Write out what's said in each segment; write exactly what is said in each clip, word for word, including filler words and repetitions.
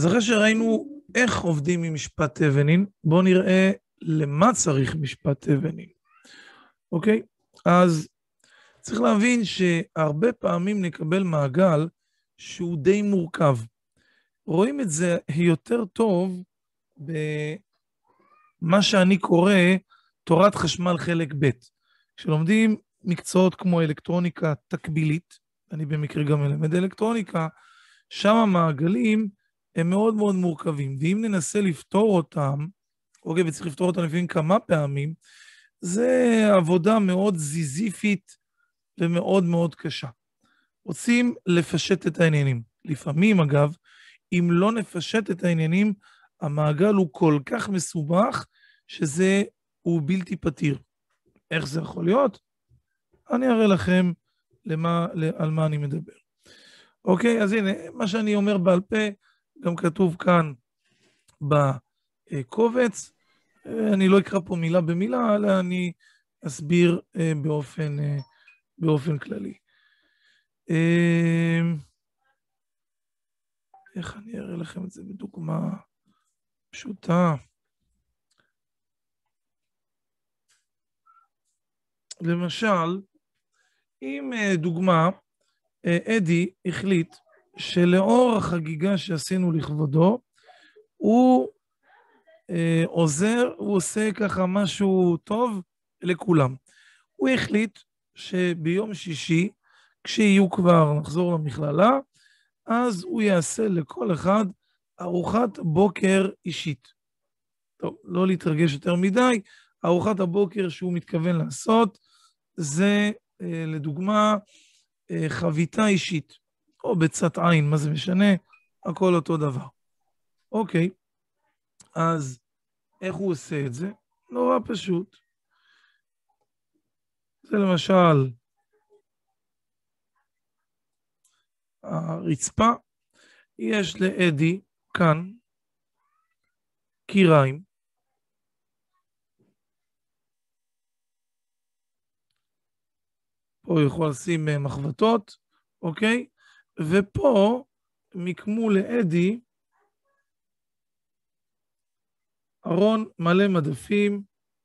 אז אחרי שראינו איך עובדים עם משפט תבנין, בואו נראה למה צריך משפט תבנין. אוקיי? אז צריך להבין שהרבה פעמים נקבל מעגל שהוא די מורכב. רואים את זה יותר טוב במה שאני קורא תורת חשמל חלק ב'. כשלומדים מקצועות כמו אלקטרוניקה תקבילית, אני במקרה גם מלמד אלקטרוניקה, שם המעגלים הם מאוד מאוד מורכבים, ואם ננסה לפתור אותם, אוקיי, וצריך לפתור אותם לפעמים כמה פעמים, זה עבודה מאוד זיזיפית ומאוד מאוד קשה. רוצים לפשט את העניינים. לפעמים, אגב, אם לא נפשט את העניינים, המעגל הוא כל כך מסובך, שזה הוא בלתי פתיר. איך זה יכול להיות? אני אראה לכם למה, על מה אני מדבר. אוקיי, אז הנה, מה שאני אומר בעל פה, גם כתוב כאן בקובץ. אני לא אקרא פה מילה במילה, אלא אני אסביר באופן, באופן כללי. איך אני אראה לכם את זה בדוגמה פשוטה? למשל, אם דוגמה, אדי החליט שלאור החגיגה שעשינו לכבודו, הוא אה, עוזר, הוא עושה ככה משהו טוב לכולם. הוא החליט שביום שישי, כשיהיו כבר, נחזור למכללה, אז הוא יעשה לכל אחד ארוחת בוקר אישית. טוב, לא להתרגש יותר מדי, ארוחת הבוקר שהוא מתכוון לעשות, זה אה, לדוגמה אה, חביתה אישית, או בצת עין, מה זה משנה? הכל אותו דבר. אוקיי, אז איך הוא עושה את זה? נורא פשוט. זה למשל הרצפה, יש לאדי כאן קיריים, פה הוא יכול לשים מחבטות, אוקיי? ופה מיקמו לאדי ארון מלא מדפים,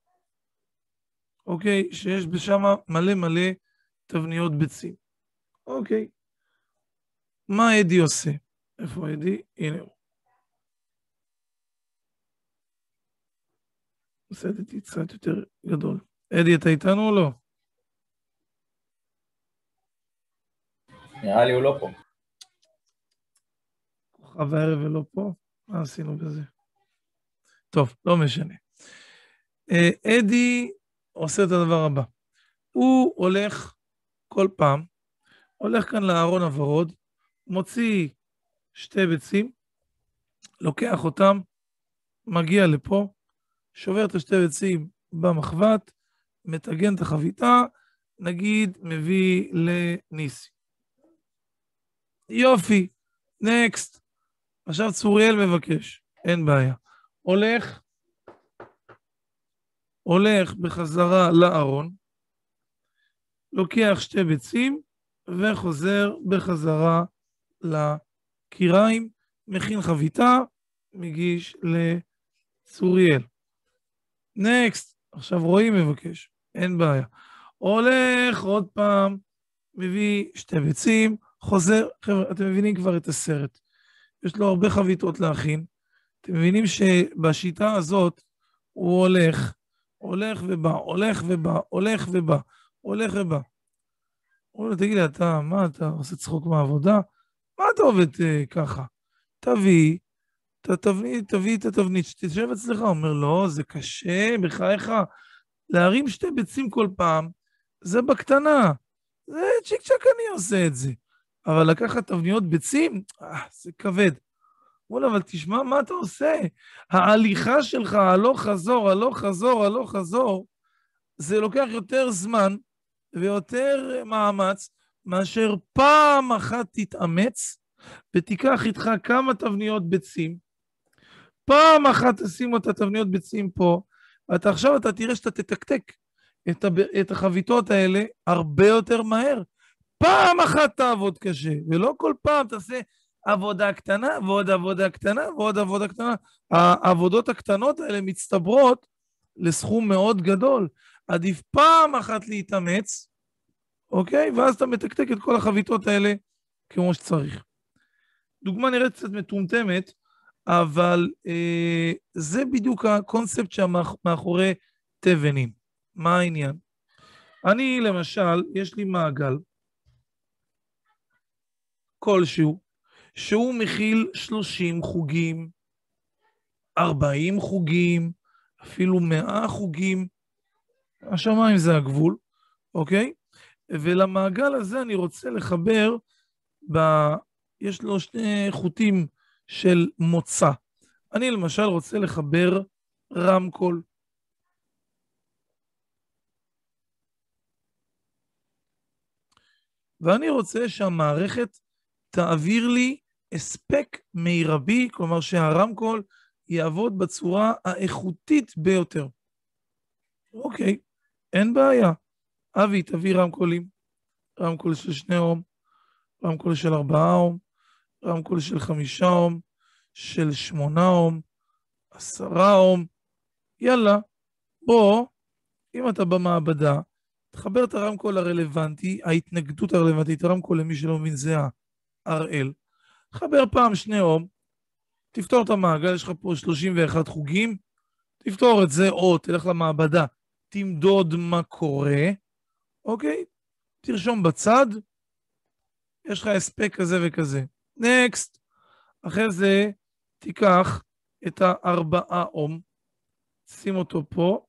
אוקיי? שיש בשם מלא מלא תבניות ביצים. אוקיי. מה אדי עושה? איפה אדי? הנה הוא. עושה את זה קצת יותר גדול. אדי, אתה איתנו או לא? נראה לי הוא לא פה. כוכב הערב ולא פה? מה עשינו בזה? טוב, לא משנה. אדי עושה את הדבר הבא. הוא הולך כל פעם, הולך כאן לארון הוורוד, מוציא שתי ביצים, לוקח אותם, מגיע לפה, שובר את השתי ביצים במחבת, מתגן את החביתה, נגיד מביא לניסי. יופי, נקסט. עכשיו צוריאל מבקש, אין בעיה. הולך, הולך בחזרה לארון, לוקח שתי ביצים, וחוזר בחזרה לקיריים, מכין חביתה, מגיש לצוריאל. נקסט, עכשיו רואים מבקש, אין בעיה. הולך עוד פעם, מביא שתי ביצים, חוזר, חבר'ה, אתם מבינים כבר את הסרט. יש לו הרבה חביתות להכין. אתם מבינים שבשיטה הזאת הוא הולך, הולך ובא, הולך ובא, הולך ובא, הולך ובא. הוא אומר, תגיד לי, אתה, מה אתה עושה צחוק מהעבודה? מה אתה עובד uh, ככה? תביא, ת, תביא, תביא את התבנית שתשב אצלך. הוא אומר, לא, זה קשה, בחייך, להרים שתי ביצים כל פעם, זה בקטנה. זה צ'יק צ'ק אני עושה את זה. אבל לקחת תבניות ביצים, אה, זה כבד. הוא אומר, אבל תשמע מה אתה עושה. ההליכה שלך, הלוך חזור, הלוך חזור, הלוך חזור, זה לוקח יותר זמן ויותר מאמץ, מאשר פעם אחת תתאמץ, ותיקח איתך כמה תבניות ביצים, פעם אחת תשים את התבניות ביצים פה, ואתה עכשיו אתה תראה שאתה תתקתק את, הב... את החביתות האלה הרבה יותר מהר. פעם אחת תעבוד קשה, ולא כל פעם תעשה עבודה קטנה ועוד עבודה קטנה ועוד עבודה קטנה. העבודות הקטנות האלה מצטברות לסכום מאוד גדול. עדיף פעם אחת להתאמץ, אוקיי? ואז אתה מתקתק את כל החביתות האלה כמו שצריך. דוגמה נראית קצת מטומטמת, אבל אה, זה בדיוק הקונספט שמאחורי תבנין. מה העניין? אני למשל, יש לי מעגל כלשהו, שהוא מכיל שלושים חוגים, ארבעים חוגים, אפילו מאה חוגים, השמיים זה הגבול, אוקיי? ולמעגל הזה אני רוצה לחבר, ב... יש לו שני חוטים של מוצא. אני למשל רוצה לחבר רמקול. ואני רוצה שהמערכת תעביר לי הספק מרבי, כלומר שהרמקול יעבוד בצורה האיכותית ביותר. אוקיי, אין בעיה. אבי, תביא רמקולים. רמקול של שני אום, רמקול של ארבעה אום, רמקול של חמישה אום, של שמונה אום, עשרה אום. יאללה, בוא, אם אתה במעבדה, תחבר את הרמקול הרלוונטי, ההתנגדות הרלוונטית, הרמקול למי שלא מבין זה ה-אר אל. תחבר פעם שני אום, תפתור את המעגל, יש לך פה שלושים ואחד חוגים, תפתור את זה או תלך למעבדה, תמדוד מה קורה, אוקיי? תרשום בצד, יש לך הספק כזה וכזה. נקסט. אחרי זה תיקח את הארבעה אום, שים אותו פה,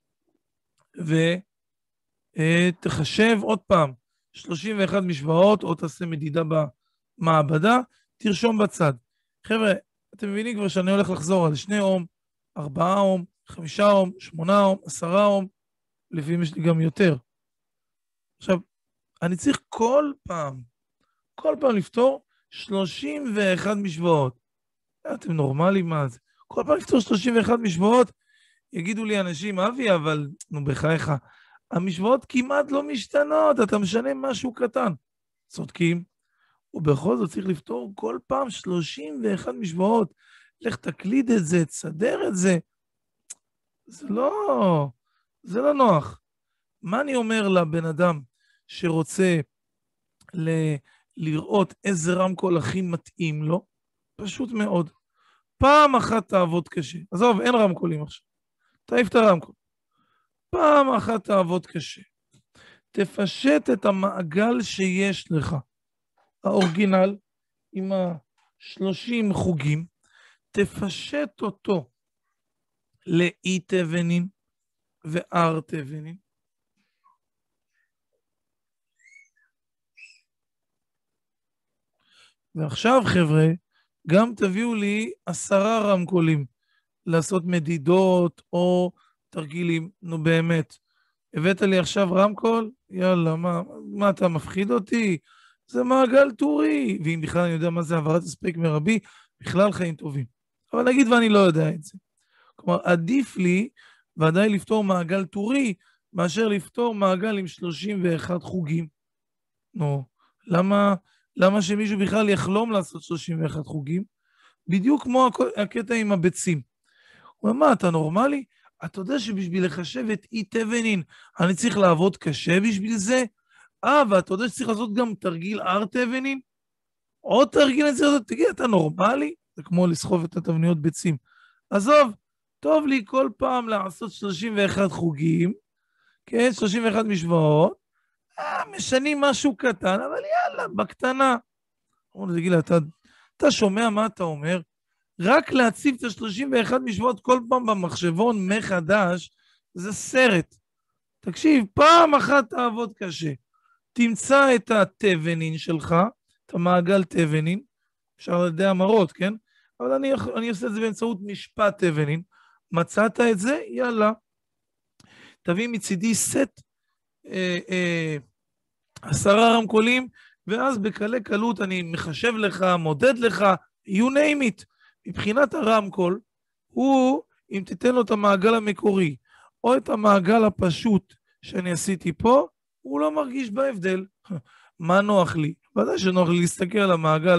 ותחשב עוד פעם, שלושים ואחת משוואות, או תעשה מדידה במעבדה, תרשום בצד. חבר'ה, אתם מבינים כבר שאני הולך לחזור על שני אום, ארבעה אום, חמישה אום, שמונה אום, עשרה אום, לפעמים יש לי גם יותר. עכשיו, אני צריך כל פעם, כל פעם לפתור שלושים ואחת משוואות. אתם נורמלים מה זה? כל פעם לפתור שלושים ואחת משוואות, יגידו לי אנשים, אבי, אבל, נו בחייך, המשוואות כמעט לא משתנות, אתה משנה משהו קטן. צודקים, ובכל זאת צריך לפתור כל פעם שלושים ואחת משוואות. לך תקליד את זה, תסדר את זה. זה לא, זה לא נוח. מה אני אומר לבן אדם שרוצה ל- לראות איזה רמקול הכי מתאים לו? פשוט מאוד. פעם אחת תעבוד קשה. עזוב, אין רמקולים עכשיו. תעיף את הרמקול. פעם אחת תעבוד קשה. תפשט את המעגל שיש לך. האורגינל עם ה-שלושים חוגים, תפשט אותו לאי תבנין ואר תבנין. ועכשיו חבר'ה, גם תביאו לי עשרה רמקולים לעשות מדידות או תרגילים. נו באמת, הבאת לי עכשיו רמקול? יאללה, מה, מה אתה מפחיד אותי? זה מעגל טורי, ואם בכלל אני יודע מה זה העברת הספק מרבי, בכלל חיים טובים. אבל נגיד ואני לא יודע את זה. כלומר, עדיף לי ודאי לפתור מעגל טורי, מאשר לפתור מעגל עם שלושים ואחד חוגים. נו, למה, למה שמישהו בכלל יחלום לעשות שלושים ואחד חוגים? בדיוק כמו הקטע עם הביצים. הוא אומר, מה, אתה נורמלי? אתה יודע שבשביל לחשב את אי תבנין, אני צריך לעבוד קשה בשביל זה? אה, ואתה יודע שצריך לעשות גם תרגיל אר תבנין? עוד תרגיל אני צריך לעשות, תגיד, אתה נורמלי? זה כמו לסחוב את התבניות ביצים. עזוב, טוב לי כל פעם לעשות שלושים ואחד חוגים, כן, שלושים ואחת משוואות, אה, משנים משהו קטן, אבל יאללה, בקטנה. אמרו לי, תגיד לה, אתה, אתה שומע מה אתה אומר? רק להציב את ה-שלושים ואחת משוואות כל פעם במחשבון מחדש, זה סרט. תקשיב, פעם אחת תעבוד קשה. תמצא את התבנין שלך, את המעגל תבנין, אפשר לדעת המרות, כן? אבל אני, אני עושה את זה באמצעות משפט תבנין. מצאת את זה? יאללה. תביא מצידי סט אה, אה, עשרה רמקולים, ואז בקלי קלות אני מחשב לך, מודד לך, you name it. מבחינת הרמקול, הוא, אם תיתן לו את המעגל המקורי, או את המעגל הפשוט שאני עשיתי פה, הוא לא מרגיש בהבדל. מה נוח לי? ודאי שנוח לי להסתכל על המעגל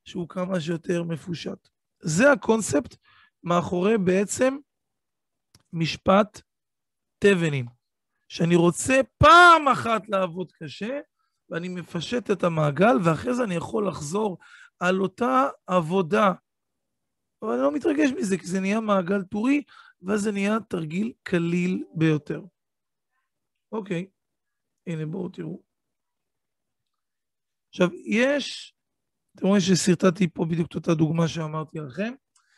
שהוא כמה שיותר מפושט. זה הקונספט מאחורי בעצם משפט תבנים, שאני רוצה פעם אחת לעבוד קשה, ואני מפשט את המעגל, ואחרי זה אני יכול לחזור על אותה עבודה. אבל אני לא מתרגש מזה, כי זה נהיה מעגל טורי, ואז זה נהיה תרגיל קליל ביותר. אוקיי, הנה בואו תראו. עכשיו, יש, אתם רואים שסרטטתי פה בדיוק את אותה דוגמה שאמרתי לכם.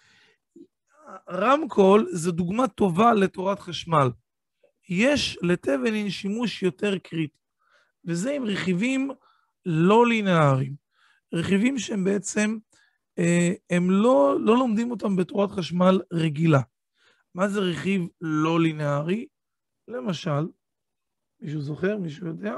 רמקול זו דוגמה טובה לתורת חשמל. יש לתבנין שימוש יותר קריטי, וזה עם רכיבים לא לינאריים. רכיבים שהם בעצם, הם לא, לא לומדים אותם בתורת חשמל רגילה. מה זה רכיב לא לינארי? למשל, מישהו זוכר? מישהו יודע?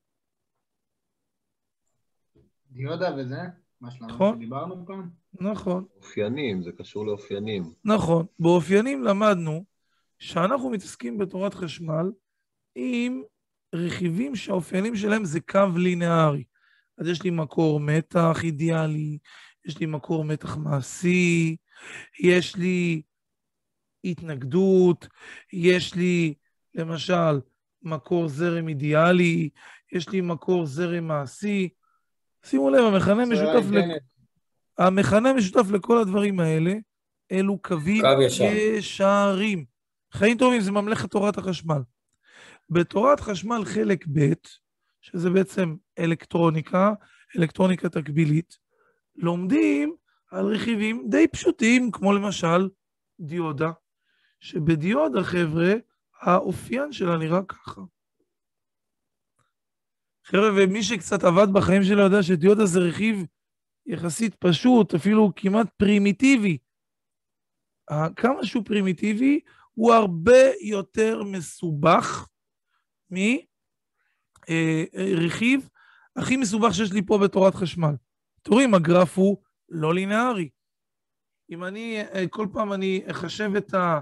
דיודה וזה? מה שלנו נכון. שדיברנו כאן? נכון. אופיינים, זה קשור לאופיינים. נכון. באופיינים למדנו שאנחנו מתעסקים בתורת חשמל עם רכיבים שהאופיינים שלהם זה קו לינארי. אז יש לי מקור מתח אידיאלי, יש לי מקור מתח מעשי, יש לי התנגדות, יש לי למשל מקור זרם אידיאלי, יש לי מקור זרם מעשי. שימו לב, המכנה משותף, לכ... המכנה משותף לכל הדברים האלה, אלו קווים ישרים. חיים טובים זה ממלכת תורת החשמל. בתורת חשמל חלק ב', שזה בעצם אלקטרוניקה, אלקטרוניקה תקבילית, לומדים על רכיבים די פשוטים, כמו למשל דיודה, שבדיודה, חבר'ה, האופיין שלה נראה ככה. חבר'ה, ומי שקצת עבד בחיים שלה יודע שדיודה זה רכיב יחסית פשוט, אפילו כמעט פרימיטיבי. כמה שהוא פרימיטיבי, הוא הרבה יותר מסובך מרכיב הכי מסובך שיש לי פה בתורת חשמל. תראו, הגרף הוא לא לינארי. אם אני, כל פעם אני אחשב את ה...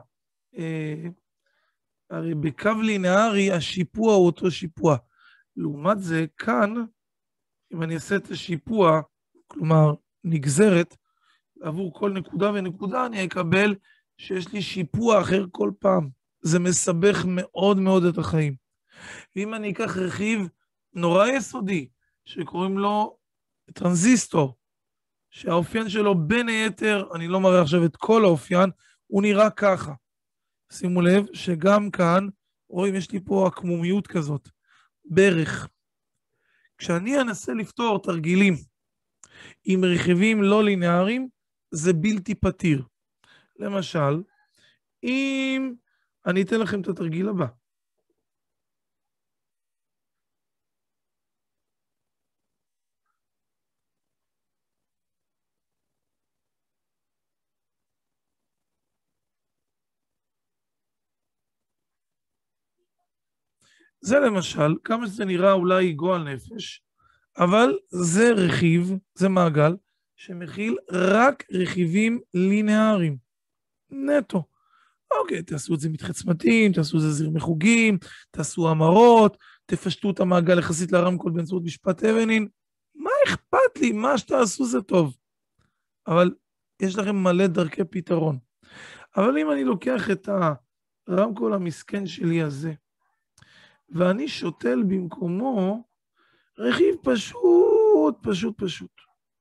הרי בקו לינארי השיפוע הוא אותו שיפוע. לעומת זה, כאן, אם אני אעשה את השיפוע, כלומר נגזרת, עבור כל נקודה ונקודה, אני אקבל שיש לי שיפוע אחר כל פעם. זה מסבך מאוד מאוד את החיים. ואם אני אקח רכיב נורא יסודי, שקוראים לו טרנזיסטור, שהאופיין שלו בין היתר, אני לא מראה עכשיו את כל האופיין, הוא נראה ככה. שימו לב שגם כאן, רואים, יש לי פה עקמומיות כזאת, ברך. כשאני אנסה לפתור תרגילים עם רכיבים לא לינאריים, זה בלתי פתיר. למשל, אם אני אתן לכם את התרגיל הבא. זה למשל, כמה שזה נראה אולי גועל נפש, אבל זה רכיב, זה מעגל, שמכיל רק רכיבים לינאריים. נטו. אוקיי, תעשו את זה מתחצמתים, תעשו את זה זיר מחוגים, תעשו המרות, תפשטו את המעגל יחסית לרמקול באמצעות משפט תבנין. מה אכפת לי? מה שתעשו זה טוב. אבל יש לכם מלא דרכי פתרון. אבל אם אני לוקח את הרמקול המסכן שלי הזה, ואני שותל במקומו רכיב פשוט, פשוט, פשוט.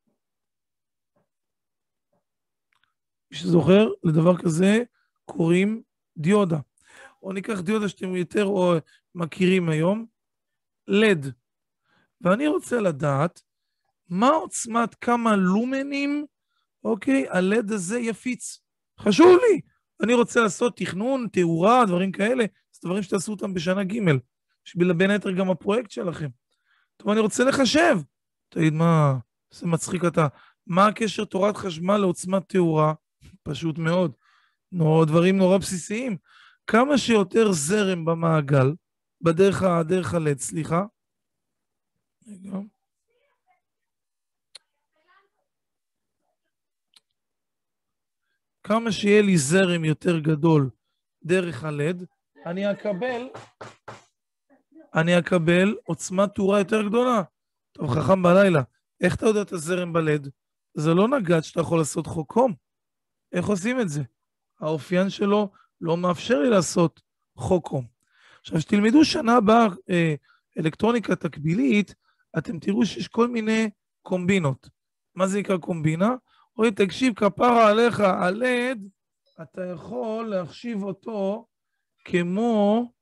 מי שזוכר, לדבר כזה קוראים דיודה. או ניקח דיודה שאתם יותר או מכירים היום, לד. ואני רוצה לדעת מה עוצמת כמה לומנים, אוקיי, הלד הזה יפיץ. חשוב לי. אני רוצה לעשות תכנון, תאורה, דברים כאלה, זה דברים שתעשו אותם בשנה ג' שביל בין היתר גם הפרויקט שלכם. טוב, אני רוצה לחשב. תגיד, מה, זה מצחיק אתה. מה הקשר תורת חשמל לעוצמת תאורה? פשוט מאוד. נורא, דברים נורא בסיסיים. כמה שיותר זרם במעגל, בדרך הדרך הלד, סליחה. רגע. כמה שיהיה לי זרם יותר גדול דרך הלד, אני אקבל, אני אקבל עוצמת תאורה יותר גדולה. טוב, חכם בלילה, איך אתה יודע את הזרם בלד? זה לא נגד שאתה יכול לעשות חוקום. איך עושים את זה? האופיין שלו לא מאפשר לי לעשות חוקום. עכשיו, שתלמדו שנה הבאה אה, אלקטרוניקה תקבילית, אתם תראו שיש כל מיני קומבינות. מה זה נקרא קומבינה? רואים, תקשיב, כפרה עליך, הלד, אתה יכול להחשיב אותו כמו,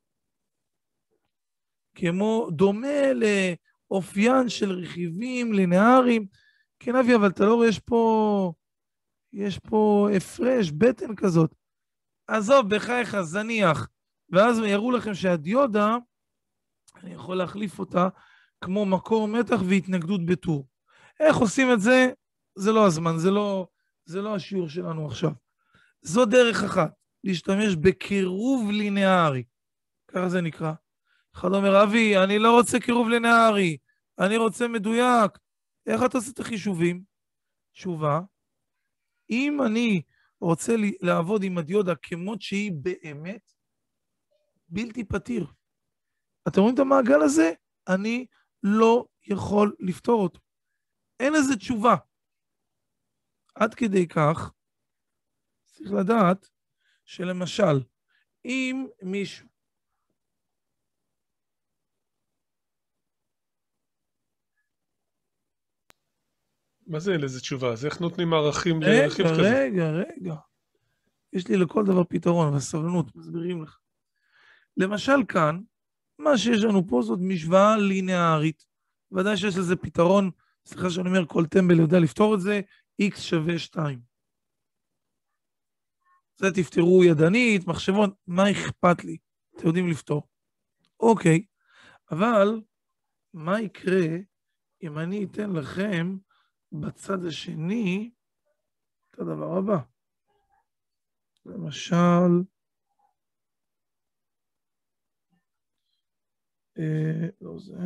כמו דומה לאופיין של רכיבים לינאריים. כן, אבי, אבל אתה לא רואה, יש פה, יש פה הפרש, בטן כזאת. עזוב, בחייך, זניח. ואז יראו לכם שהדיודה, אני יכול להחליף אותה כמו מקור מתח והתנגדות בטור. איך עושים את זה? זה לא הזמן, זה לא, זה לא השיעור שלנו עכשיו. זו דרך אחת, להשתמש בקירוב לינארי. ככה זה נקרא. אחד אומר, אבי, אני לא רוצה קירוב לינארי, אני רוצה מדויק. איך אתה עושה את החישובים? תשובה, אם אני רוצה לעבוד עם הדיודה כמות שהיא באמת, בלתי פתיר. אתם רואים את המעגל הזה? אני לא יכול לפתור אותו. אין לזה תשובה. עד כדי כך, צריך לדעת שלמשל, אם מישהו מה זה אין לזה תשובה? אז איך נותנים ערכים רגע, לרכיב כזה? רגע, רגע. יש לי לכל דבר פתרון, והסבלנות, מסבירים לך. למשל כאן, מה שיש לנו פה זאת משוואה לינארית. ודאי שיש לזה פתרון, סליחה שאני אומר, כל טמבל יודע לפתור את זה, x שווה שתיים. זה תפתרו ידנית, מחשבון, מה אכפת לי? אתם יודעים לפתור. אוקיי, אבל מה יקרה אם אני אתן לכם בצד השני את הדבר הבא? למשל, אה, לא זה.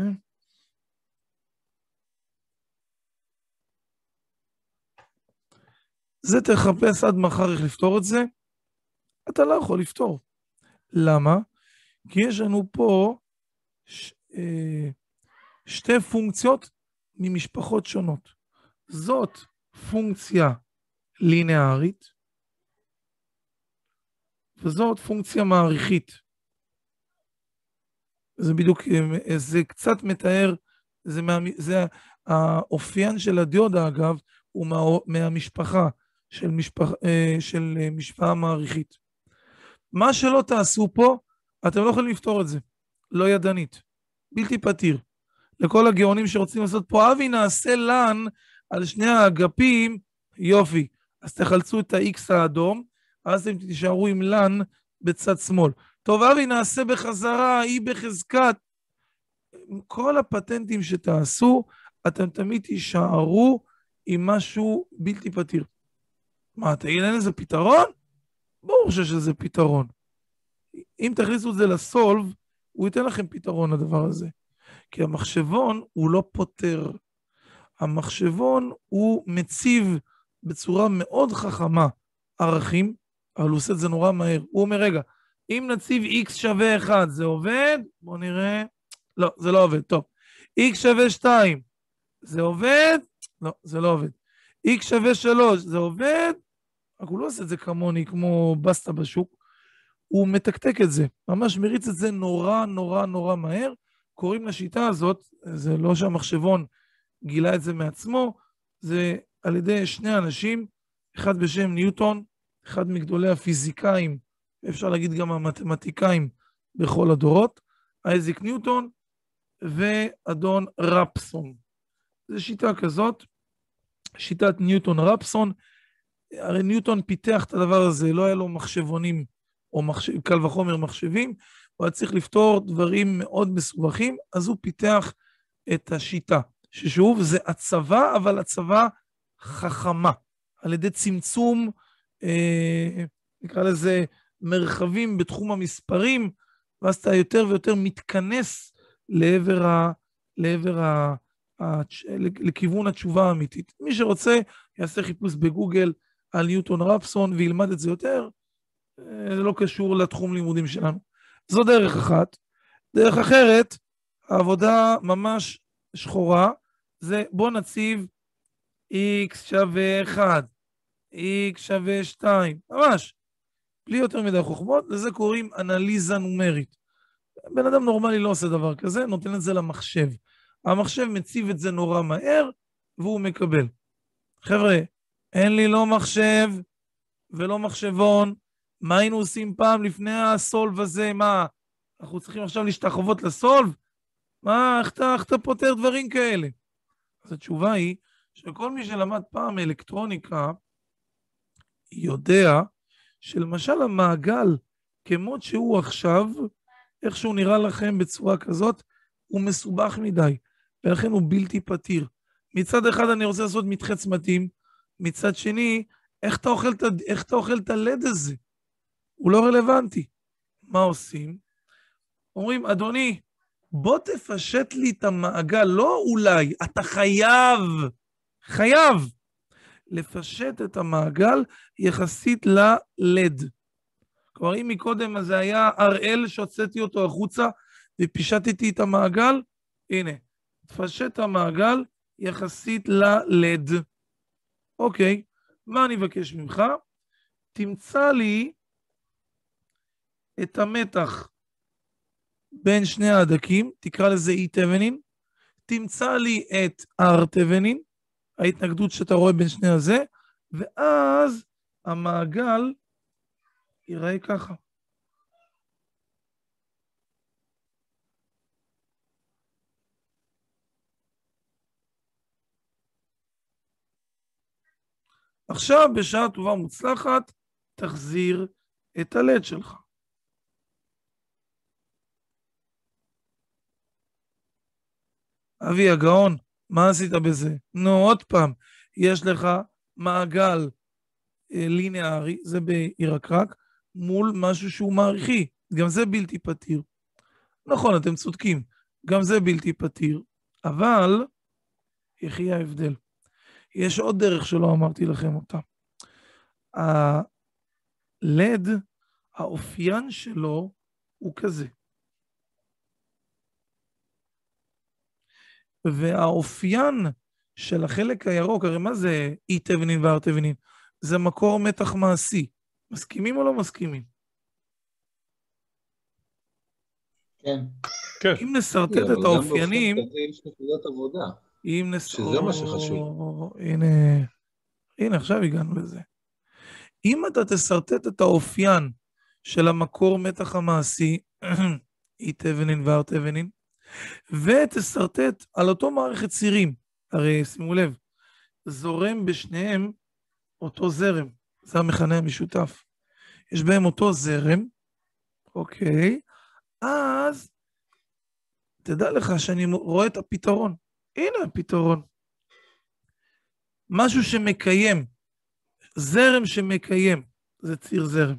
זה תחפש עד מחר איך לפתור את זה. אתה לא יכול לפתור. למה? כי יש לנו פה ש, אה, שתי פונקציות ממשפחות שונות. זאת פונקציה לינארית, וזאת פונקציה מעריכית. זה בדיוק, זה קצת מתאר, זה, מה, זה האופיין של הדיודה אגב, הוא מה, מהמשפחה של, משפח, של משוואה מעריכית. מה שלא תעשו פה, אתם לא יכולים לפתור את זה. לא ידנית. בלתי פתיר. לכל הגאונים שרוצים לעשות פה, אבי נעשה לן על שני האגפים, יופי. אז תחלצו את ה-X האדום, אז אתם תישארו עם לן בצד שמאל. טוב, אבי נעשה בחזרה, אי בחזקת. כל הפטנטים שתעשו, אתם תמיד תישארו עם משהו בלתי פתיר. מה, תגיד, אין איזה פתרון? ברור שיש איזה פתרון. אם תכניסו את זה לסולב, הוא ייתן לכם פתרון לדבר הזה. כי המחשבון הוא לא פותר. המחשבון הוא מציב בצורה מאוד חכמה ערכים, אבל הוא עושה את זה נורא מהר. הוא אומר, רגע, אם נציב x שווה אחד, זה עובד? בואו נראה. לא, זה לא עובד. טוב. x שווה שתיים, זה עובד? לא, זה לא עובד. x שווה שלוש, זה עובד? רק הוא לא עושה את זה כמוני, כמו בסטה בשוק. הוא מתקתק את זה. ממש מריץ את זה נורא, נורא, נורא מהר. קוראים לשיטה הזאת, זה לא שהמחשבון גילה את זה מעצמו, זה על ידי שני אנשים, אחד בשם ניוטון, אחד מגדולי הפיזיקאים, אפשר להגיד גם המתמטיקאים בכל הדורות, אייזק ניוטון ואדון רפסון. זו שיטה כזאת, שיטת ניוטון-רפסון. הרי ניוטון פיתח את הדבר הזה, לא היה לו מחשבונים, או מחשב, קל וחומר מחשבים, הוא היה צריך לפתור דברים מאוד מסובכים, אז הוא פיתח את השיטה, ששוב זה הצבה, אבל הצבה חכמה, על ידי צמצום, אה, נקרא לזה מרחבים בתחום המספרים, ואז אתה יותר ויותר מתכנס לעבר, ה, לעבר ה, ה, לכיוון התשובה האמיתית. מי שרוצה יעשה חיפוש בגוגל על ניוטון רפסון וילמד את זה יותר, זה לא קשור לתחום לימודים שלנו. זו דרך אחת. דרך אחרת, העבודה ממש שחורה, זה בוא נציב x שווה אחד, x שווה שתיים, ממש, בלי יותר מדי חוכמות, לזה קוראים אנליזה נומרית. בן אדם נורמלי לא עושה דבר כזה, נותן את זה למחשב. המחשב מציב את זה נורא מהר, והוא מקבל. חבר'ה, אין לי לא מחשב ולא מחשבון, מה היינו עושים פעם לפני הסולב הזה? מה, אנחנו צריכים עכשיו להשתחוות לסולב? מה, איך אתה, איך אתה פותר דברים כאלה? אז התשובה היא, שכל מי שלמד פעם אלקטרוניקה, יודע שלמשל המעגל, כמות שהוא עכשיו, איך שהוא נראה לכם בצורה כזאת, הוא מסובך מדי, ולכן הוא בלתי פתיר. מצד אחד אני רוצה לעשות מתחץ מתאים, מצד שני, איך אתה אוכל, איך אתה אוכל את הלד הזה? הוא לא רלוונטי. מה עושים? אומרים, אדוני, בוא תפשט לי את המעגל, לא אולי, אתה חייב, חייב, לפשט את המעגל יחסית ללד. כלומר, אם מקודם זה היה אר אל שהוצאתי אותו החוצה ופישטתי את המעגל, הנה, תפשט המעגל יחסית ללד. אוקיי, מה אני מבקש ממך? תמצא לי את המתח בין שני ההדקים, תקרא לזה אי תבנין, תמצא לי את אר תבנין, ההתנגדות שאתה רואה בין שני הזה, ואז המעגל ייראה ככה. עכשיו, בשעה טובה מוצלחת, תחזיר את הלד שלך. אבי הגאון, מה עשית בזה? נו, עוד פעם, יש לך מעגל אה, ליניארי, זה בירקרק, מול משהו שהוא מעריכי, גם זה בלתי פתיר. נכון, אתם צודקים, גם זה בלתי פתיר, אבל יחי ההבדל. יש עוד דרך שלא אמרתי לכם אותה. הלד, האופיין שלו הוא כזה. והאופיין של החלק הירוק, הרי מה זה אי תבנין ואר תבנין? זה מקור מתח מעשי. מסכימים או לא מסכימים? כן. כן. אם נסרטט אבל את גם האופיינים, באופן כזה יש נקודת עבודה, אם נס... שזה מה שחשוב. הנה, הנה, עכשיו הגענו לזה. אם אתה תסרטט את האופיין של המקור מתח המעשי, אי תבנין ואר תבנין, ותסרטט על אותו מערכת צירים, הרי שימו לב, זורם בשניהם אותו זרם, זה המכנה המשותף. יש בהם אותו זרם, אוקיי, אז תדע לך שאני רואה את הפתרון. הנה הפתרון. משהו שמקיים, זרם שמקיים, זה ציר זרם.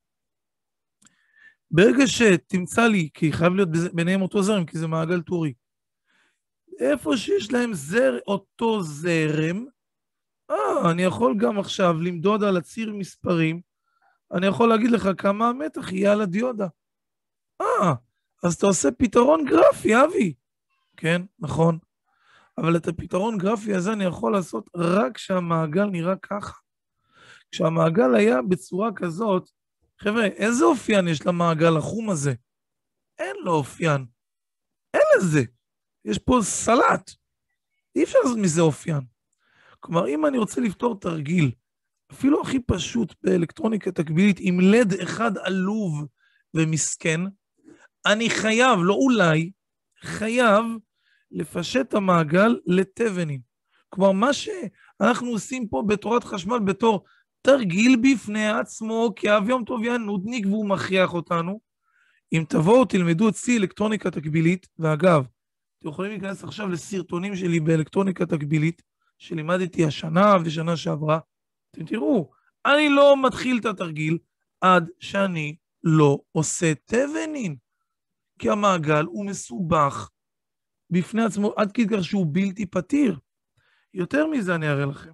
ברגע שתמצא לי, כי חייב להיות ביניהם אותו זרם, כי זה מעגל טורי, איפה שיש להם זר, אותו זרם, אה, אני יכול גם עכשיו למדוד על הציר מספרים, אני יכול להגיד לך כמה המתח יהיה על הדיודה. אה, אז אתה עושה פתרון גרפי, אבי. כן, נכון. אבל את הפתרון גרפי הזה אני יכול לעשות רק כשהמעגל נראה ככה. כשהמעגל היה בצורה כזאת, חבר'ה, איזה אופיין יש למעגל החום הזה? אין לו אופיין. אין לזה. יש פה סלט. אי אפשר לעשות מזה אופיין. כלומר, אם אני רוצה לפתור תרגיל, אפילו הכי פשוט באלקטרוניקה תקבילית, עם לד אחד עלוב ומסכן, אני חייב, לא אולי, חייב לפשט המעגל לתבנים. כלומר, מה שאנחנו עושים פה בתורת חשמל בתור תרגיל בפני עצמו, כי אב יום טוב ינודניק והוא מכריח אותנו, אם תבואו תלמדו אצלי אלקטרוניקה תקבילית, ואגב, אתם יכולים להיכנס עכשיו לסרטונים שלי באלקטרוניקה תקבילית, שלימדתי השנה ושנה שעברה, אתם תראו, אני לא מתחיל את התרגיל עד שאני לא עושה תבנין, כי המעגל הוא מסובך בפני עצמו, עד כדי כך שהוא בלתי פתיר. יותר מזה אני אראה לכם.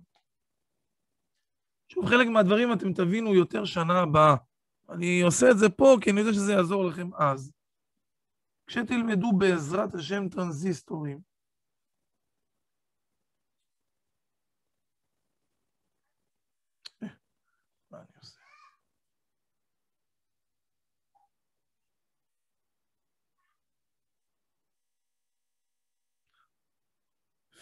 שוב, חלק מהדברים אתם תבינו יותר שנה הבאה. אני עושה את זה פה, כי אני יודע שזה יעזור לכם אז. כשתלמדו בעזרת השם טרנזיסטורים,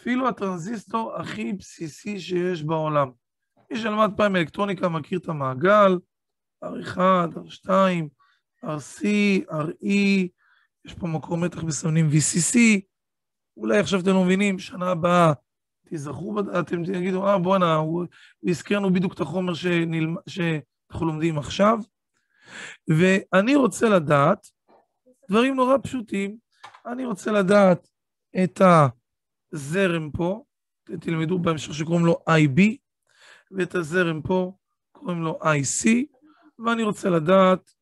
אפילו הטרנזיסטור הכי בסיסי שיש בעולם. מי שלמד פעם אלקטרוניקה מכיר את המעגל, אר אחת, אר שתיים, אר סי, אר אי, יש פה מקור מתח מסמנים וי סי סי, אולי עכשיו אתם לא מבינים, שנה הבאה תזכרו, אתם תגידו, אה בואנה, הוא הזכרנו בדיוק את החומר שנלמ... שאנחנו לומדים עכשיו, ואני רוצה לדעת, דברים נורא פשוטים, אני רוצה לדעת את הזרם פה, תלמדו בהמשך שקוראים לו איי בי, ואת הזרם פה קוראים לו איי סי, ואני רוצה לדעת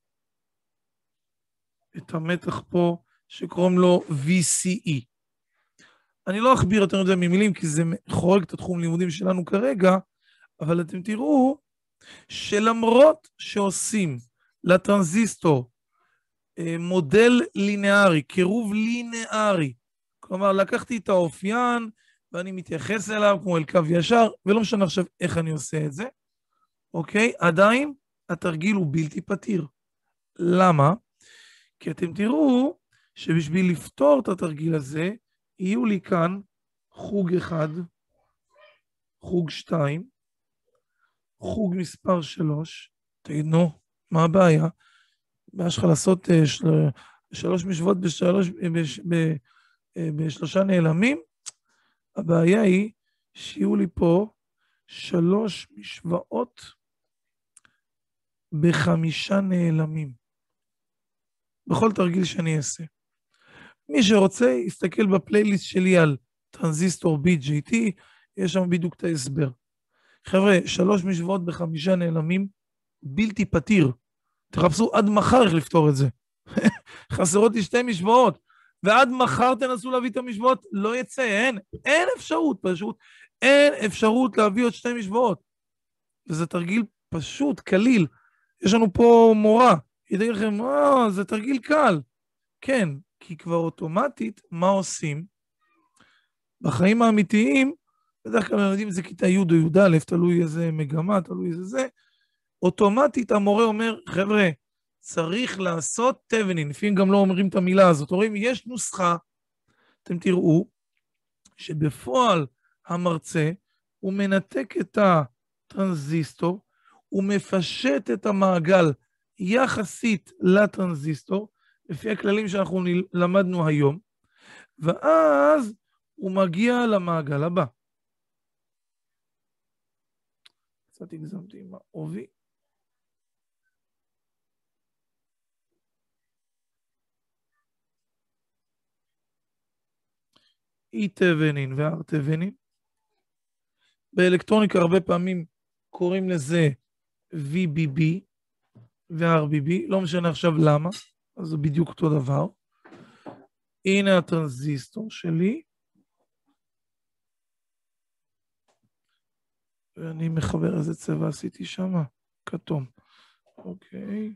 את המתח פה שקוראים לו וי סי אי. אני לא אכביר יותר מדי ממילים, כי זה חורג את התחום לימודים שלנו כרגע, אבל אתם תראו שלמרות שעושים לטרנזיסטור מודל לינארי, קירוב לינארי, כלומר לקחתי את האופיין ואני מתייחס אליו כמו אל קו ישר, ולא משנה עכשיו איך אני עושה את זה, אוקיי? עדיין התרגיל הוא בלתי פתיר. למה? כי אתם תראו שבשביל לפתור את התרגיל הזה, יהיו לי כאן חוג אחד, חוג שתיים, חוג מספר שלוש, תגיד, נו, מה הבעיה? הבעיה שלך לעשות uh, של, שלוש משוואות בשלוש, בש, ב, uh, בשלושה נעלמים? הבעיה היא שיהיו לי פה שלוש משוואות בחמישה נעלמים. בכל תרגיל שאני אעשה. מי שרוצה, יסתכל בפלייליסט שלי על טרנזיסטור בי ג'יי טי, יש שם בדיוק את ההסבר. חבר'ה, שלוש משוואות בחמישה נעלמים, בלתי פתיר. תחפשו עד מחר איך לפתור את זה. חסרות לי שתי משוואות, ועד מחר תנסו להביא את המשוואות, לא יצא, אין, אין אפשרות פשוט, אין אפשרות להביא עוד שתי משוואות. וזה תרגיל פשוט, קליל. יש לנו פה מורה, ידעי לכם, אה, זה תרגיל קל. כן, כי כבר אוטומטית, מה עושים? בחיים האמיתיים, בדרך כלל ילדים את זה כיתה י' או י' א', תלוי איזה מגמה, תלוי איזה זה, אוטומטית המורה אומר, חבר'ה, צריך לעשות תבנין, לפעמים גם לא אומרים את המילה הזאת, אומרים, יש נוסחה, אתם תראו, שבפועל המרצה, הוא מנתק את הטרנזיסטור, הוא מפשט את המעגל יחסית לטרנזיסטור, לפי הכללים שאנחנו למדנו היום, ואז הוא מגיע למעגל הבא. קצת הגזמתי עם העובי. אי תבנין ואר תבנין. באלקטרוניקה הרבה פעמים קוראים לזה וי בי בי ו-אר בי בי, לא משנה עכשיו למה, אז זה בדיוק אותו דבר. הנה הטרנזיסטור שלי, ואני מחבר איזה צבע עשיתי שם, כתום. אוקיי.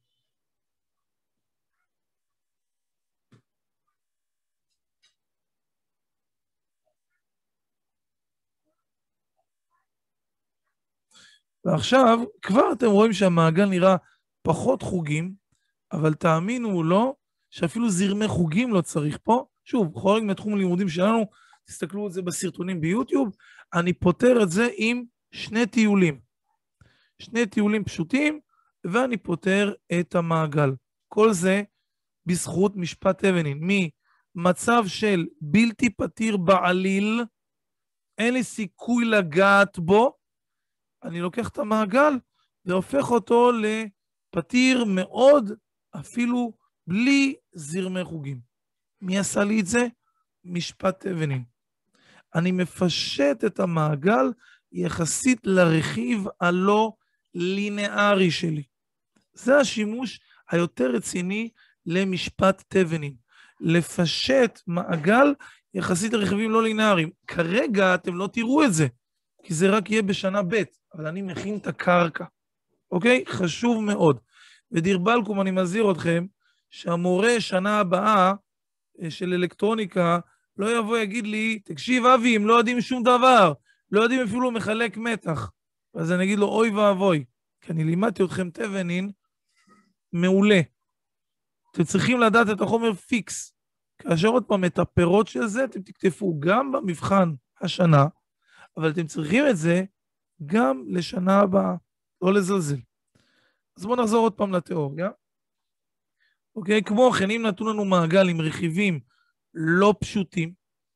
ועכשיו, כבר אתם רואים שהמעגל נראה פחות חוגים, אבל תאמינו או לא, שאפילו זרמי חוגים לא צריך פה. שוב, חורג מתחום הלימודים שלנו, תסתכלו על זה בסרטונים ביוטיוב, אני פותר את זה עם שני טיולים. שני טיולים פשוטים, ואני פותר את המעגל. כל זה בזכות משפט תבנין. ממצב של בלתי פתיר בעליל, אין לי סיכוי לגעת בו, אני לוקח את המעגל והופך אותו לפתיר מאוד, אפילו בלי זרמי חוגים. מי עשה לי את זה? משפט תבנין. אני מפשט את המעגל יחסית לרכיב הלא לינארי שלי. זה השימוש היותר רציני למשפט תבנין. לפשט מעגל יחסית לרכיבים לא לינאריים. כרגע אתם לא תראו את זה, כי זה רק יהיה בשנה ב', אבל אני מכין את הקרקע. אוקיי? חשוב מאוד. ודיר בלקום, אני מזהיר אתכם, שהמורה שנה הבאה של אלקטרוניקה, לא יבוא יגיד לי, תקשיב אבי, הם לא יודעים שום דבר, לא יודעים אפילו מחלק מתח. אז אני אגיד לו, אוי ואבוי, כי אני לימדתי אתכם תבנין מעולה. אתם צריכים לדעת את החומר פיקס. כאשר עוד פעם את הפירות של זה, אתם תכתפו גם במבחן השנה, אבל אתם צריכים את זה גם לשנה הבאה, לא לזלזל. אז בואו נחזור עוד פעם לתיאוריה. אוקיי, כמו כן, אם נתנו לנו מעגל עם רכיבים לא פשוטים,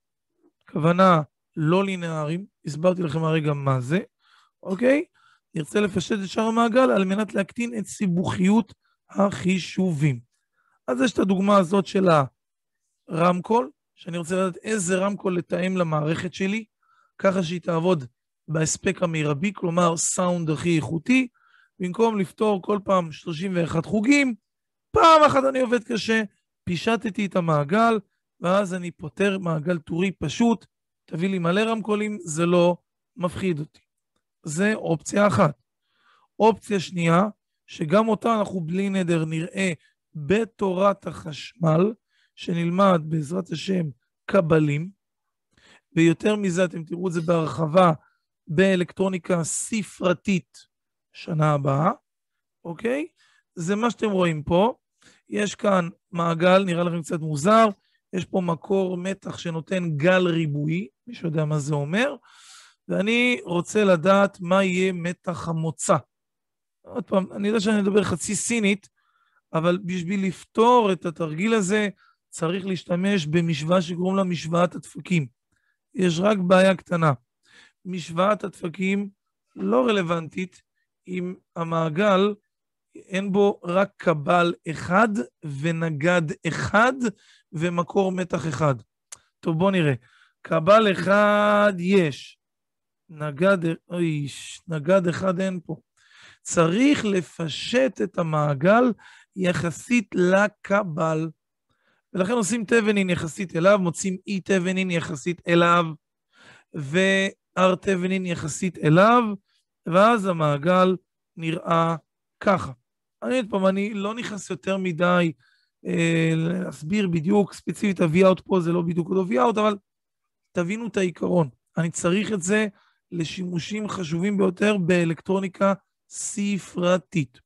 כוונה לא לינאריים, הסברתי לכם הרגע מה זה, אוקיי? נרצה לפשט את שאר המעגל על מנת להקטין את סיבוכיות החישובים. אז יש את הדוגמה הזאת של הרמקול, שאני רוצה לדעת איזה רמקול לתאם למערכת שלי, ככה שהיא תעבוד בהספק המרבי, כלומר סאונד הכי איכותי, במקום לפתור כל פעם שלושים ואחד חוגים, פעם אחת אני עובד קשה, פישטתי את המעגל, ואז אני פותר מעגל טורי פשוט, תביא לי מלא רמקולים, זה לא מפחיד אותי. זה אופציה אחת. אופציה שנייה, שגם אותה אנחנו בלי נדר נראה בתורת החשמל, שנלמד בעזרת השם קבלים, ויותר מזה אתם תראו את זה בהרחבה באלקטרוניקה ספרתית שנה הבאה, אוקיי? זה מה שאתם רואים פה. יש כאן מעגל, נראה לכם קצת מוזר, יש פה מקור מתח שנותן גל ריבועי, מי שיודע מה זה אומר, ואני רוצה לדעת מה יהיה מתח המוצא. עוד פעם, אני יודע שאני מדבר חצי סינית, אבל בשביל לפתור את התרגיל הזה, צריך להשתמש במשוואה שקוראים לה משוואת הדפקים. יש רק בעיה קטנה. משוואת הדפקים לא רלוונטית אם המעגל אין בו רק קבל אחד ונגד אחד ומקור מתח אחד. טוב, בוא נראה. קבל אחד יש. נגד, אוי, נגד אחד אין פה. צריך לפשט את המעגל יחסית לקבל. ולכן עושים תבנין יחסית אליו, מוצאים אי תבנין יחסית אליו, ואר תבנין יחסית אליו, ואז המעגל נראה ככה. אני עוד פעם, אני לא נכנס יותר מדי אה, להסביר בדיוק, ספציפית ה-V-out פה זה לא בדיוק אותו V-out, אבל תבינו את העיקרון. אני צריך את זה לשימושים חשובים ביותר באלקטרוניקה ספרתית.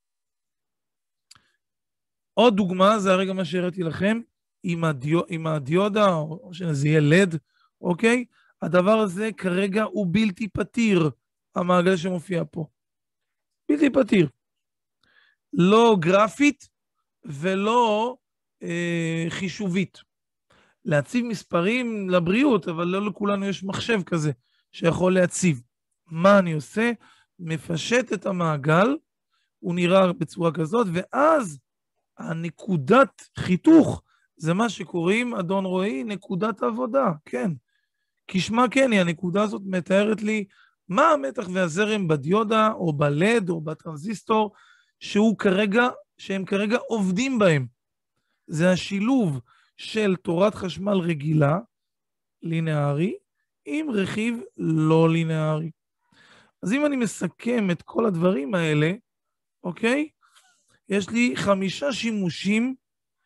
עוד דוגמה, זה הרגע מה שהראיתי לכם, עם, הדיו, עם הדיודה, או שזה יהיה לד, אוקיי? הדבר הזה כרגע הוא בלתי פתיר, המעגל שמופיע פה. בלתי פתיר. לא גרפית ולא אה, חישובית. להציב מספרים לבריאות, אבל לא לכולנו יש מחשב כזה שיכול להציב. מה אני עושה? מפשט את המעגל, הוא נראה בצורה כזאת, ואז הנקודת חיתוך, זה מה שקוראים, אדון רועי, נקודת עבודה, כן. כשמה כן, היא הנקודה הזאת מתארת לי מה המתח והזרם בדיודה, או בלד, או בטרנזיסטור, שהוא כרגע, שהם כרגע עובדים בהם. זה השילוב של תורת חשמל רגילה, לינארי, עם רכיב לא לינארי. אז אם אני מסכם את כל הדברים האלה, אוקיי? יש לי חמישה שימושים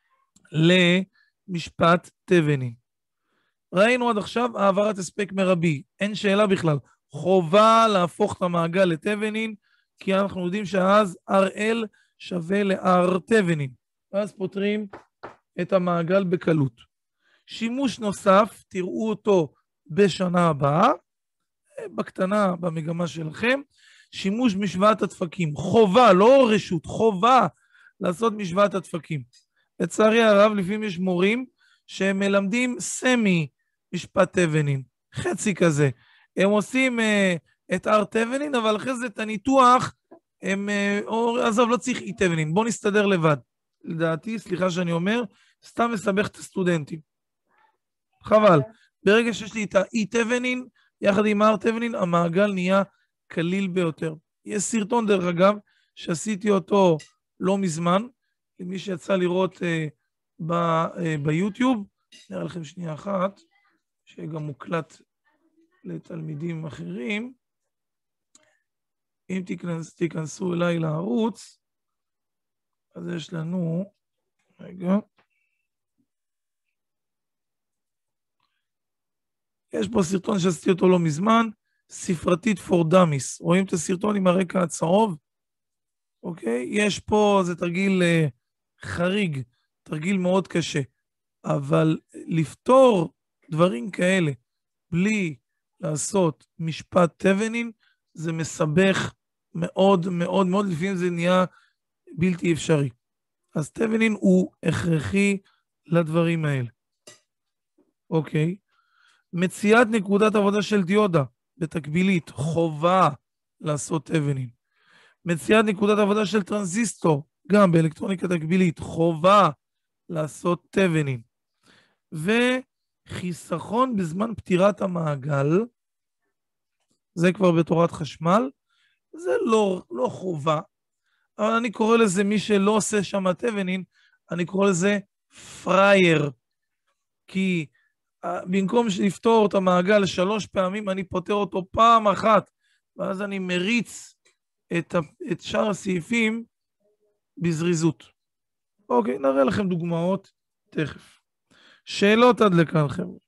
למשפט תבנין. ראינו עד עכשיו העברת הספק מרבי, אין שאלה בכלל. חובה להפוך את המעגל לתבנין, כי אנחנו יודעים שאז אר אל שווה ל-R תבנין. ואז פותרים את המעגל בקלות. שימוש נוסף, תראו אותו בשנה הבאה, בקטנה במגמה שלכם, שימוש משוואת הדפקים. חובה, לא רשות, חובה לעשות משוואת הדפקים. לצערי הרב, לפעמים יש מורים שהם מלמדים סמי משפט תבנין, חצי כזה. הם עושים uh, את R תבנין, אבל אחרי זה את הניתוח, הם, uh, או, עזוב, לא צריך אי תבנין, בוא נסתדר לבד. לדעתי, סליחה שאני אומר, סתם מסבך את הסטודנטים. חבל. ברגע שיש לי את האי תבנין, יחד עם R תבנין, המעגל נהיה קליל ביותר. יש סרטון, דרך אגב, שעשיתי אותו לא מזמן, למי שיצא לראות uh, ב, uh, ביוטיוב, נראה לכם שנייה אחת, שגם מוקלט לתלמידים אחרים. אם תיכנס, תיכנסו אליי לערוץ, אז יש לנו, רגע, יש פה סרטון שעשיתי אותו לא מזמן, ספרתית for dummies. רואים את הסרטון עם הרקע הצהוב? אוקיי? יש פה, זה תרגיל uh, חריג, תרגיל מאוד קשה. אבל לפתור דברים כאלה בלי לעשות משפט תבנין, זה מסבך מאוד מאוד מאוד, לפעמים זה נהיה בלתי אפשרי. אז תבנין הוא הכרחי לדברים האלה. אוקיי. מציאת נקודת עבודה של דיודה בתקבילית, חובה לעשות תבנין. מציאת נקודת עבודה של טרנזיסטור, גם באלקטרוניקה תקבילית, חובה לעשות תבנין. וחיסכון בזמן פתירת המעגל, זה כבר בתורת חשמל, זה לא, לא חובה, אבל אני קורא לזה, מי שלא עושה שם תבנין, אני קורא לזה פרייר, כי במקום לפתור את המעגל שלוש פעמים, אני פותר אותו פעם אחת, ואז אני מריץ את, את שאר הסעיפים בזריזות. אוקיי, נראה לכם דוגמאות תכף. שאלות עד לכאן, חבר'ה?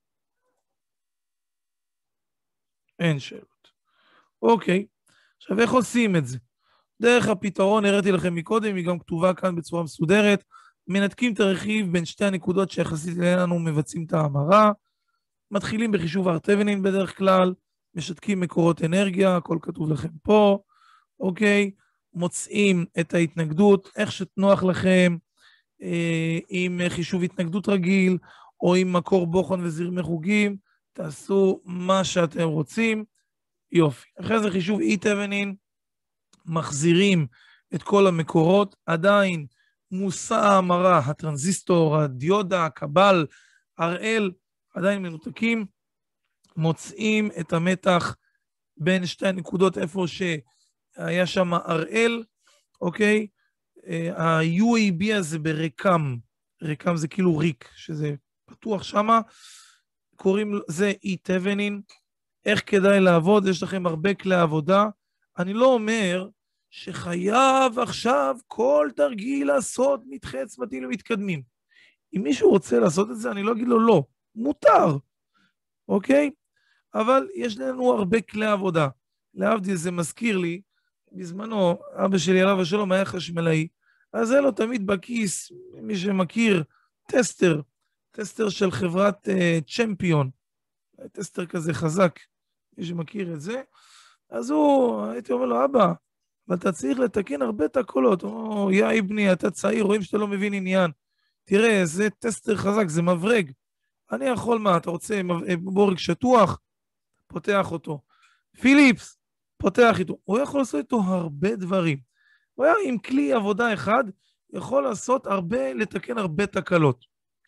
אין שאלות. אוקיי, עכשיו איך עושים את זה? דרך הפתרון, הראיתי לכם מקודם, היא גם כתובה כאן בצורה מסודרת, מנתקים את הרכיב בין שתי הנקודות שיחסית אלינו מבצעים את ההמרה, מתחילים בחישוב ארטבנין בדרך כלל, משתקים מקורות אנרגיה, הכל כתוב לכם פה, אוקיי, מוצאים את ההתנגדות, איך שתנוח לכם, אה, עם חישוב התנגדות רגיל, או עם מקור בוחן וזרמי חוגים, תעשו מה שאתם רוצים, יופי. אחרי זה חישוב אי תבנין, מחזירים את כל המקורות, עדיין מושא ההמרה, הטרנזיסטור, הדיודה, הקבל, הראל, עדיין מנותקים, מוצאים את המתח בין שתי הנקודות איפה שהיה שם הראל, אוקיי? ה-יו איי בי הזה ברקם, רקם זה כאילו ריק, שזה פתוח שמה, קוראים זה אי תבנין, איך כדאי לעבוד, יש לכם הרבה כלי עבודה, אני לא אומר שחייב עכשיו כל תרגיל לעשות מתחי צמתים למתקדמים. אם מישהו רוצה לעשות את זה, אני לא אגיד לו לא, מותר, אוקיי? אבל יש לנו הרבה כלי עבודה. להבדיל, זה מזכיר לי, בזמנו, אבא שלי עליו השלום היה חשמלאי, אז היה לו תמיד בכיס, מי שמכיר, טסטר, טסטר של חברת uh, צ'מפיון, טסטר כזה חזק, מי שמכיר את זה, אז הוא, הייתי אומר לו, אבא, אבל אתה צריך לתקן הרבה את הקולות, או, יא איבני, אתה צעיר, רואים שאתה לא מבין עניין, תראה, זה טסטר חזק, זה מברג, אני יכול מה, אתה רוצה בורג שטוח, פותח אותו, פיליפס, פותח איתו, הוא יכול לעשות איתו הרבה דברים, הוא היה עם כלי עבודה אחד, יכול לעשות הרבה, לתקן הרבה תקלות.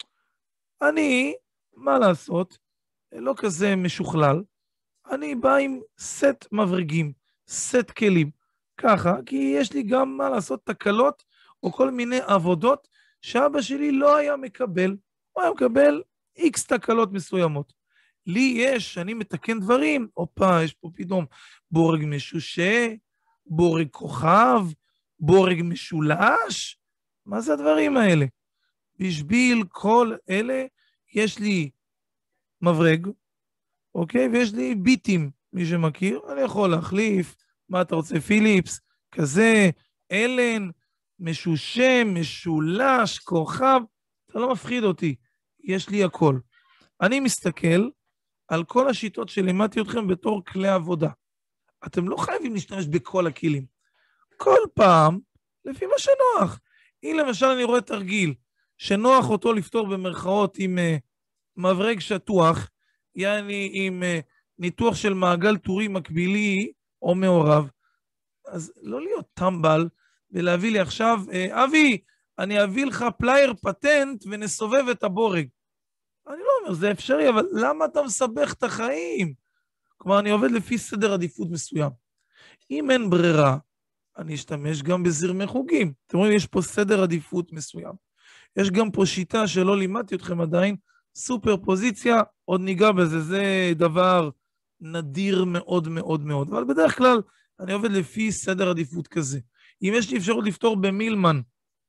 אני, מה לעשות, לא כזה משוכלל, אני בא עם סט מברגים, סט כלים, ככה, כי יש לי גם מה לעשות תקלות, או כל מיני עבודות, שאבא שלי לא היה מקבל, הוא היה מקבל איקס תקלות מסוימות. לי יש, אני מתקן דברים, אופה, יש פה פתאום בורג משושה, בורג כוכב, בורג משולש, מה זה הדברים האלה? בשביל כל אלה, יש לי מברג, אוקיי? ויש לי ביטים, מי שמכיר, אני יכול להחליף, מה אתה רוצה, פיליפס, כזה, אלן, משושה, משולש, כוכב, אתה לא מפחיד אותי, יש לי הכל. אני מסתכל על כל השיטות שלימדתי אתכם בתור כלי עבודה. אתם לא חייבים להשתמש בכל הכלים. כל פעם, לפי מה שנוח. אם למשל אני רואה תרגיל, שנוח אותו לפתור במרכאות עם uh, מברג שטוח, יעני עם uh, ניתוח של מעגל טורי מקבילי או מעורב, אז לא להיות טמבל ולהביא לי עכשיו, uh, אבי, אני אביא לך פלייר פטנט ונסובב את הבורג. אני לא אומר, זה אפשרי, אבל למה אתה מסבך את החיים? כלומר, אני עובד לפי סדר עדיפות מסוים. אם אין ברירה, אני אשתמש גם בזרמי חוגים. אתם רואים, יש פה סדר עדיפות מסוים. יש גם פה שיטה שלא לימדתי אתכם עדיין, סופר פוזיציה, עוד ניגע בזה, זה דבר נדיר מאוד מאוד מאוד. אבל בדרך כלל, אני עובד לפי סדר עדיפות כזה. אם יש לי אפשרות לפתור במילמן,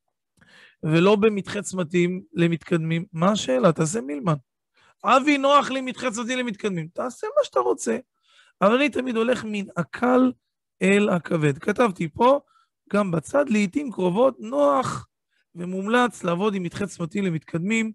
ולא במתחי צמתים למתקדמים, מה השאלה? תעשה מילמן. אבי, נוח לי מתחי צמתים למתקדמים, תעשה מה שאתה רוצה. אבל אני תמיד הולך מן הקל אל הכבד. כתבתי פה, גם בצד, לעתים קרובות, נוח ומומלץ לעבוד עם מתחי צמתים למתקדמים,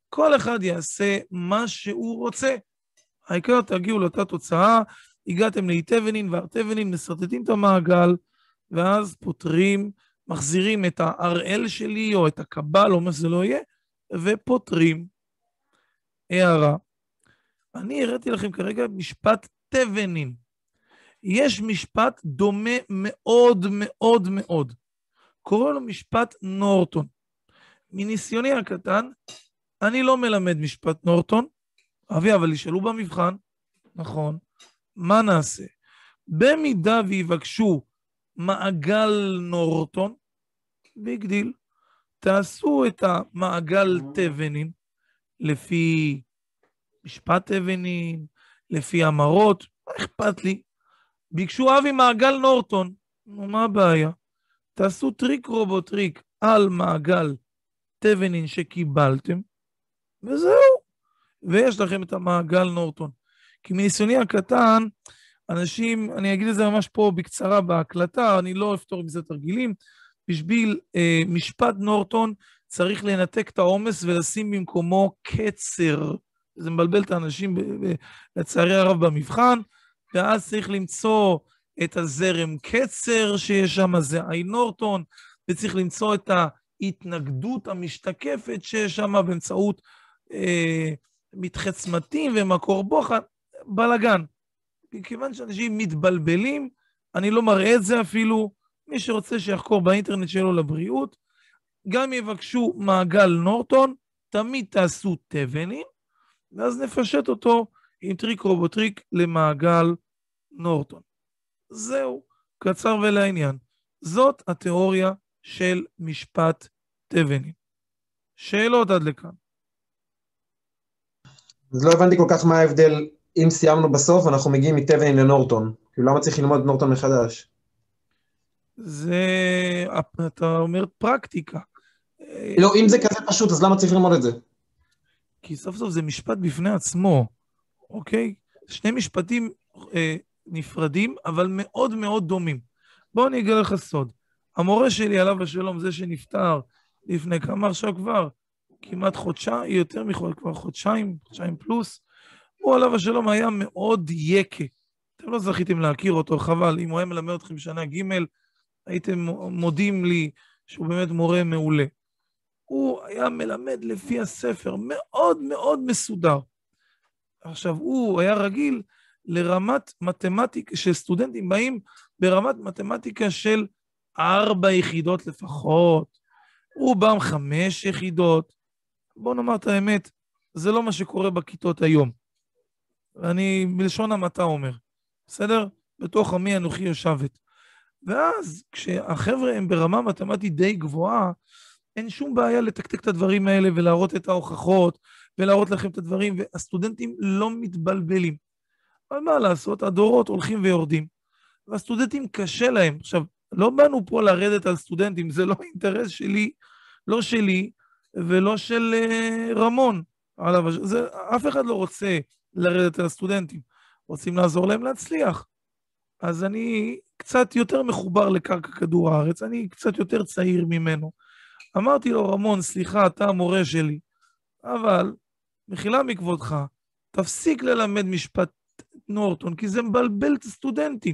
כל אחד יעשה מה שהוא רוצה. העיקר תגיעו לאותה תוצאה, הגעתם לאיתבנין וארתבנין, מסרטטים את המעגל, ואז פותרים, מחזירים את ה-אר אל שלי, או את הקבל, או מה שזה לא יהיה, ופותרים. הערה. אני הראיתי לכם כרגע משפט תבנין. יש משפט דומה מאוד מאוד מאוד. קוראים לו משפט נורטון. מניסיוני הקטן, אני לא מלמד משפט נורטון, אבי, אבל ישאלו במבחן, נכון, מה נעשה? במידה ויבקשו מעגל נורטון, ביג דיל, תעשו את המעגל תבנין, לפי משפט תבנין, לפי אמרות, מה אכפת לי? ביקשו אבי מעגל נורטון, נו, מה הבעיה? תעשו טריק רובוטריק על מעגל תבנין שקיבלתם, וזהו. ויש לכם את המעגל נורטון. כי מניסיוני הקטן, אנשים, אני אגיד את זה ממש פה בקצרה בהקלטה, אני לא אפתור מזה תרגילים, בשביל אה, משפט נורטון צריך לנתק את העומס ולשים במקומו קצר. זה מבלבל את האנשים ב- ב- לצערי הרב במבחן, ואז צריך למצוא את הזרם קצר שיש שם, זה אי נורטון, וצריך למצוא את ההתנגדות המשתקפת שיש שם באמצעות אה, מתחצמתים ומקור בוחן, בלגן. כיוון שאנשים מתבלבלים, אני לא מראה את זה אפילו, מי שרוצה שיחקור באינטרנט שלו לבריאות, גם יבקשו מעגל נורטון, תמיד תעשו תבנין, ואז נפשט אותו עם טריק רובוטריק למעגל נורטון. זהו, קצר ולעניין. זאת התיאוריה של משפט תבנין. שאלות עד לכאן. אז לא הבנתי כל כך מה ההבדל, אם סיימנו בסוף, אנחנו מגיעים מתבנין לנורטון. כאילו, למה צריך ללמוד נורטון מחדש? זה, אתה אומר פרקטיקה. לא, אם זה כזה פשוט, אז למה צריך ללמוד את זה? כי סוף סוף זה משפט בפני עצמו, אוקיי? שני משפטים אה, נפרדים, אבל מאוד מאוד דומים. בואו אני אגלה לך סוד. המורה שלי, עליו השלום, זה שנפטר לפני כמה עכשיו כבר, כמעט חודשיים, יותר מחודש, כבר חודשיים, חודשיים פלוס, הוא עליו השלום היה מאוד יקה. אתם לא זכיתם להכיר אותו, חבל. אם הוא היה מלמד אתכם שנה ג', הייתם מודים לי שהוא באמת מורה מעולה. הוא היה מלמד לפי הספר, מאוד מאוד מסודר. עכשיו, הוא היה רגיל לרמת מתמטיקה, שסטודנטים באים ברמת מתמטיקה של ארבע יחידות לפחות, רובם חמש יחידות. בואו נאמר את האמת, זה לא מה שקורה בכיתות היום. אני בלשון המעטה אומר, בסדר? בתוך עמי אנוכי יושבת. ואז כשהחבר'ה הם ברמה מתמטית די גבוהה, אין שום בעיה לתקתק את הדברים האלה ולהראות את ההוכחות ולהראות לכם את הדברים, והסטודנטים לא מתבלבלים. אבל מה לעשות? הדורות הולכים ויורדים, והסטודנטים קשה להם. עכשיו, לא באנו פה לרדת על סטודנטים, זה לא אינטרס שלי, לא שלי ולא של uh, רמון. זה, אף אחד לא רוצה לרדת על הסטודנטים, רוצים לעזור להם להצליח. אז אני קצת יותר מחובר לקרקע כדור הארץ, אני קצת יותר צעיר ממנו. אמרתי לו, רמון, סליחה, אתה המורה שלי, אבל מחילה מכבודך, תפסיק ללמד משפט נורטון, כי זה מבלבל את הסטודנטים.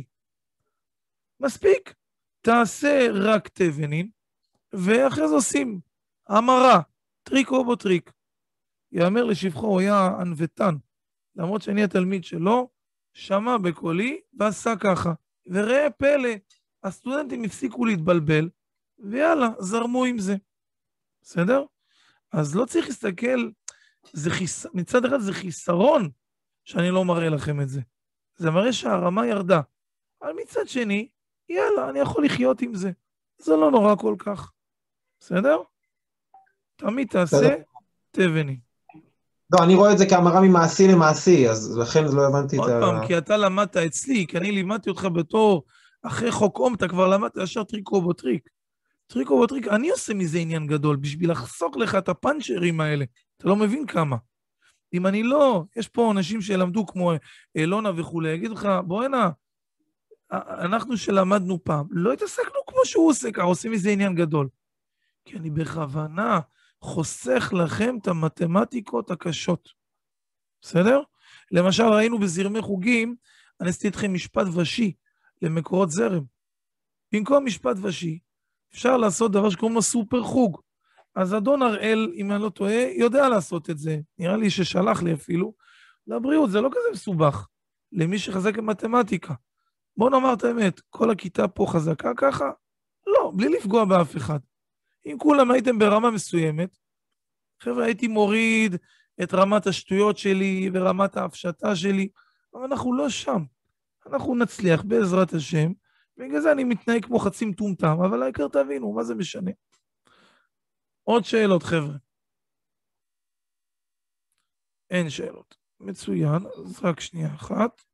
מספיק, תעשה רק תבנין, ואחרי זה עושים המרה, טריק רובוטריק. יאמר לשבחו, הוא היה ענוותן, למרות שאני התלמיד שלו, שמע בקולי ועשה ככה. וראה פלא, הסטודנטים הפסיקו להתבלבל, ויאללה, זרמו עם זה. בסדר? אז לא צריך להסתכל, זה חיס... מצד אחד זה חיסרון שאני לא מראה לכם את זה. זה מראה שהרמה ירדה. אבל מצד שני, יאללה, אני יכול לחיות עם זה. זה לא נורא כל כך. בסדר? תמיד תעשה תבני. לא, אני רואה את זה כהמרה ממעשי למעשי, אז לכן לא הבנתי את ה... עוד פעם, כי אתה למדת אצלי, כי אני לימדתי אותך בתור, אחרי חוק אום, אתה כבר למדת ישר טריק רובוטריק. טריק רובוטריק, אני עושה מזה עניין גדול, בשביל לחסוק לך את הפאנצ'רים האלה. אתה לא מבין כמה. אם אני לא, יש פה אנשים שלמדו כמו אלונה וכו', יגיד לך, בוא הנה, אנחנו שלמדנו פעם, לא התעסקנו כמו שהוא עושה, ככה עושים מזה עניין גדול. כי אני בכוונה חוסך לכם את המתמטיקות הקשות. בסדר? למשל, ראינו בזרמי חוגים, אני עשיתי אתכם משפט ושי למקורות זרם. במקום משפט ושי, אפשר לעשות דבר שקוראים לו סופר חוג. אז אדון הראל, אם אני לא טועה, יודע לעשות את זה. נראה לי ששלח לי אפילו. לבריאות, זה לא כזה מסובך. למי שחזק במתמטיקה. בוא נאמר את האמת, כל הכיתה פה חזקה ככה? לא, בלי לפגוע באף אחד. אם כולם הייתם ברמה מסוימת, חבר'ה, הייתי מוריד את רמת השטויות שלי ורמת ההפשטה שלי, אבל אנחנו לא שם. אנחנו נצליח בעזרת השם, בגלל זה אני מתנהג כמו חצי מטומטם, אבל העיקר תבינו, מה זה משנה? עוד שאלות, חבר'ה. אין שאלות. מצוין, אז רק שנייה אחת.